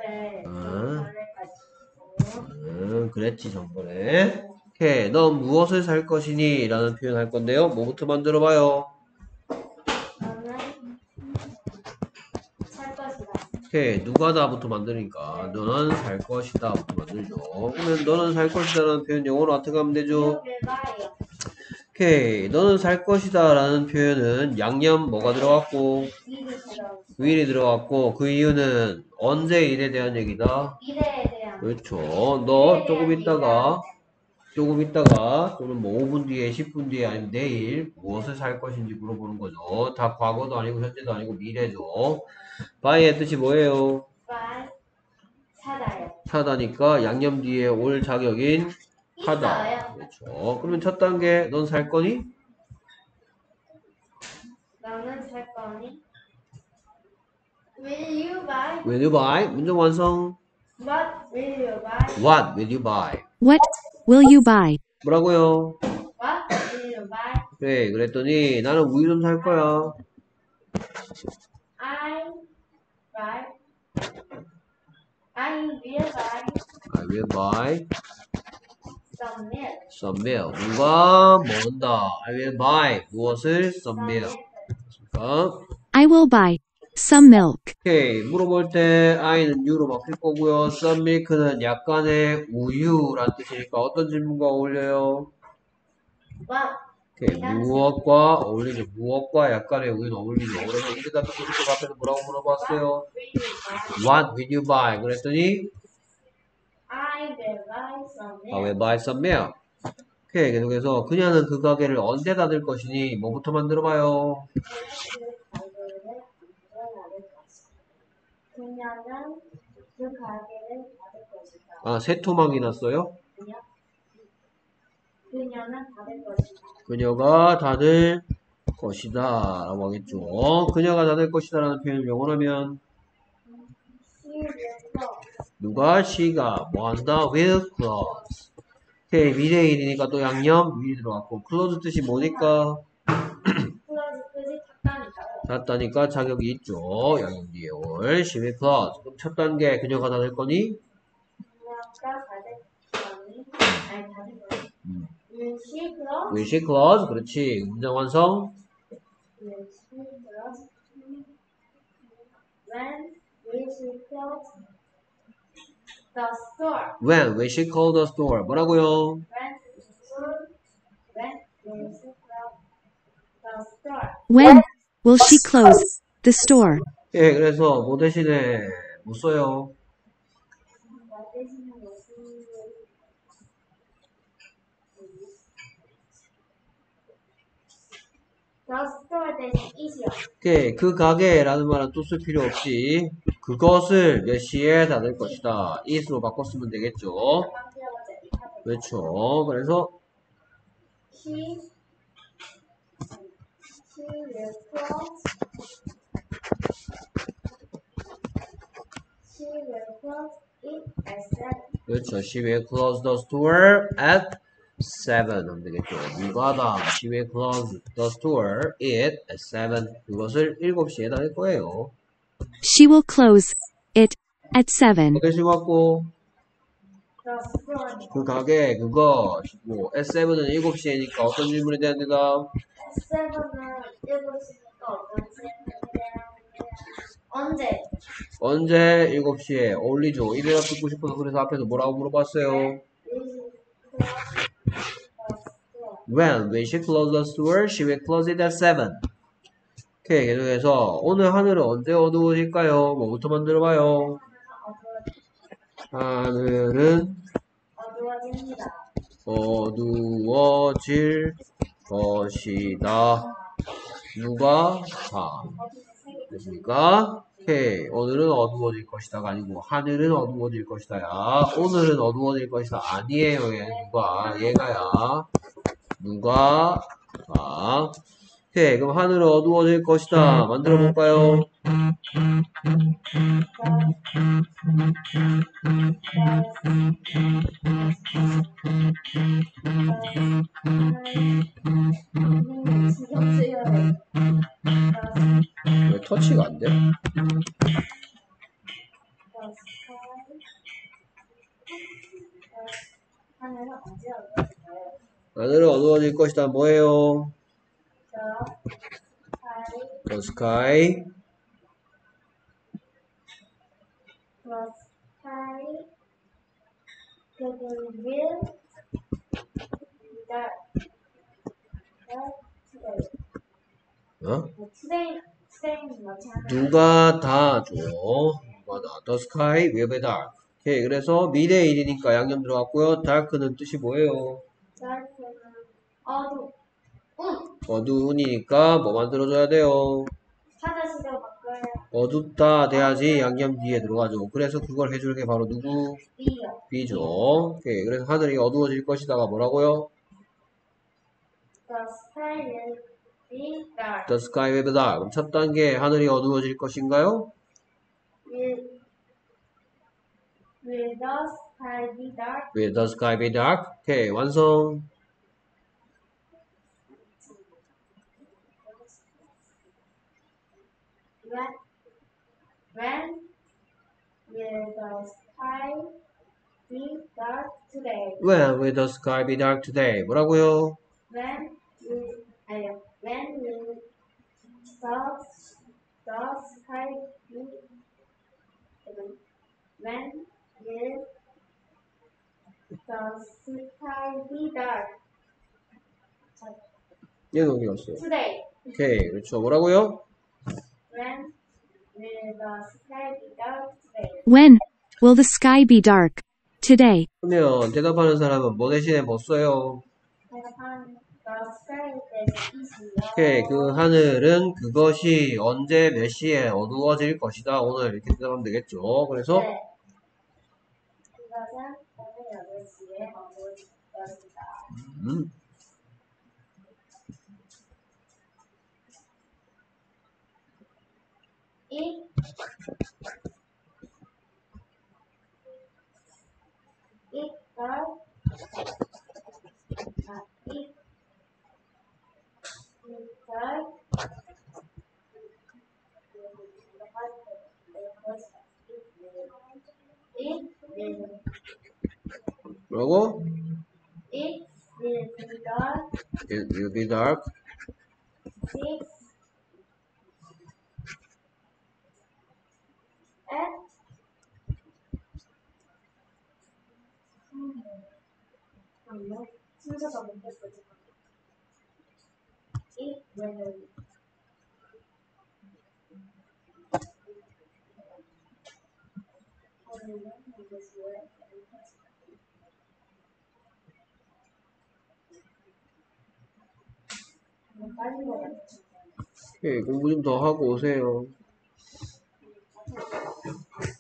때 응, 전날까지. 그랬지, 전번에. 오케이, 넌 무엇을 살 것이니? 라는 표현 할 건데요. 뭐부터 만들어봐요? 나는 살 것이다. 오케이, 누가 다부터 만드니까. 너는 살 것이다. 부터 만들죠. 그러면 너는 살 것이다. 라는 표현 영어로 어떻게 하면 되죠? 기억을 봐요. 오케이, 너는 살 것이다. 라는 표현은 양념 뭐가 들어갔고, 미리 들어있어. will이 들어갔고, 그 이유는 언제 일에 대한 얘기다? 미래에 대한. 그렇죠. 너 조금 있다가 또는 뭐 5분 뒤에 10분 뒤에 아니면 내일 무엇을 살 것인지 물어보는 거죠. 다 과거도 아니고 현재도 아니고 미래죠. buy의 뜻이 뭐예요? 말 사다요. 사다니까 양념 뒤에 올 자격인 하다. 있어요. 그렇죠. 그러면 첫 단계 넌 살 거니? 너는 살 거니? Will you buy? Will you buy? 문장 완성. What will you buy? What will you buy? What will you buy? 뭐라고요? What will you buy? 그래, 그랬더니 나는 우유 좀 살 거야. I buy. I will buy I will buy some milk. some milk. 누가 먹는다. I will buy 무엇을? some milk. 그러니까 I will buy some milk. 오케이. 물어볼 때 I는 U로 바뀔 거고요. some milk는 약간의 우유란 뜻이니까 어떤 질문과 어울려요? What? 오케이. 무엇과 어울리죠? 무엇과 약간의 우유는 어울리죠. 그래서 이 대답 듣고 싶고 앞에서 뭐라고 물어봤어요? What will you buy? What will you buy? 그랬더니 I will buy some I will milk. buy some milk. 오케이. 계속해서 그녀는 그 가게를 언제 닫을 것이니 뭐부터 만들어봐요? 그녀는 그 가게를 닫을 것이다. 아, 새 토막이 났어요? 그녀는 닫을 것이다. 그녀가 닫을 것이다 라고 하겠죠. 그녀가 닫을 것이다 라는 표현을 영어로 하면 She will close. 누가? she가 뭐한다? will close. 오케이. 미래일이니까 또 양념 위 들어갔고 close 뜻이 뭐니까? close 뜻이 닫다니까. 닫다니까 자격이 있죠. 양념 뒤에 올 she will close. 그럼 첫 단계 그녀가 닫을 거니? 그녀가 닫을 거니? 아니 닫을 거니? Will she close? will she close? 그렇지. 문장 완성. Will she close? When will she close the store? when will she close the store? 뭐라고요? When will she close the store? When will she close the store? 예, 그래서 뭐 대신에 못 써요. The store 대신 is요. 오케이. 그 가게라는 말은 또 쓸 필요 없이 그것을 몇 시에 닫을 것이다. it으로 바꿨으면 되겠죠. 그렇죠. 그래서 She will close. She will close it at 7. 그렇죠. She will close the store at 7 하면 되겠죠. 누가 다 She will close the store it at 7. 그것을 7시에 닫을 거예요. She will close it at 7. 대신 왔고 The store 그 가게 그거 뭐 at 7은 7시에니까 어떤 질문에 대한 대답? at 7은 7시니까 어떤 언제? 언제 7시에 어울리죠. 이 대답 듣고 싶어서 그래서 앞에서 뭐라고 물어봤어요? When will she close the store? She will close it at 7. 오케이, 계속해서 오늘 하늘은 언제 어두워질까요? 뭐부터 만들어봐요? 하늘은 어두워집니다. 어두워질 것이다. 누가? 다. 됐습니까? 오케이. 오늘은 어두워질 것이다가 아니고 하늘은 어두워질 것이다야. 오늘은 어두워질 것이다. 아니에요. 얘 누가? 얘가야. 누가? 아. 오케이. 그럼 하늘은 어두워질 것이다. 만들어 볼까요? 왜 터치가 안 돼? 하늘은 언제 어두워질까요? 하늘은 어두워질 것이다. 뭐예요? The The sky sky the sky will dark today. 어? today는 뭐지? 누가 다 줘. 누가 다. The sky will be dark. 오케이. 그래서 미래일이니까 양념 들어갔고요. dark는 뜻이 뭐예요? dark는 어두 어두운이니까 뭐 만들어줘야 돼요? 화장실을 바꿔야 어둡다 돼야지 양념 뒤에 들어가죠. 그래서 그걸 해줄 게 바로 누구? B요. B죠. 오케이. 그래서 하늘이 어두워질 것이다가 뭐라고요? The sky will be dark. The sky will be dark. 그럼 첫 단계 하늘이 어두워질 것인가요? Will the sky be dark? Will the sky be dark? 오케이. 완성. When will the sky be dark today? When will the sky be dark today? 뭐라고요? When will the sky be when will the sky be dark 얘는 어디 갔어요? today? 오케이. 그렇죠. 뭐라고요? When will the sky be dark today? When will the sky be dark? Today. 그러면 대답하는 사람은 뭐 대신에 뭐 써요? 대답한 the sky is 오케이. 그 하늘은 그것이 언제 몇 시에 어두워질 것이다. 오늘 이렇게 대답하면 되겠죠. 그래서 네. 그것은 오늘 8시에 어두워질 것이다. It dark 뭐라고? it will be dark It will be dark 6 at 순서가 멈췄어 지금. It will 빨리 먹어야 오케이. 공부 좀 더 하고 오세요.